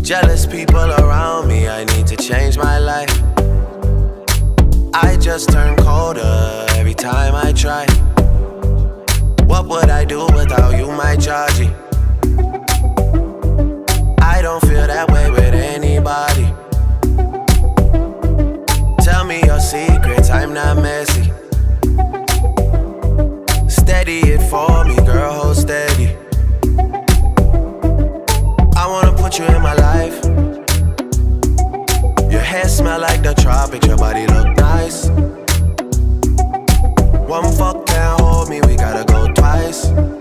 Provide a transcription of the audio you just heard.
Jealous people around me, I need to change my life. I just turn colder every time I try. What would I do without you, my Georgie? I don't feel that way with anybody. Tell me your secrets, I'm not messy. Steady it for me, girl, hold steady. I wanna put you in my life. Your hair smell like the tropics, your body look nice. One fuck can't hold me, we gotta go twice.